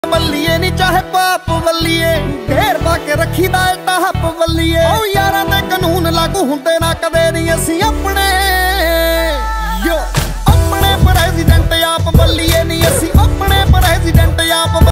ਬੱਲੀਏ ਨੀ ਚਾਹੇ ਪਾਪ ਵੱਲੀਏ ਢੇਰ ਪਾ ਕੇ ਰੱਖੀ ਦਾ ਟਾਪ ਵੱਲੀਏ ਓ ਯਾਰਾਂ ਦੇ ਕਾਨੂੰਨ ਲਾਗੂ ਹੁੰਦੇ ਨਾ ਕਦੇ ਨਹੀਂ ਅਸੀਂ ਆਪਣੇ ਆਪਣੇ ਪ੍ਰੈਜ਼ੀਡੈਂਟ ਆਪ ਬੱਲੀਏ ਨਹੀਂ ਅਸੀਂ ਆਪਣੇ ਪ੍ਰੈਜ਼ੀਡੈਂਟ ਆਪ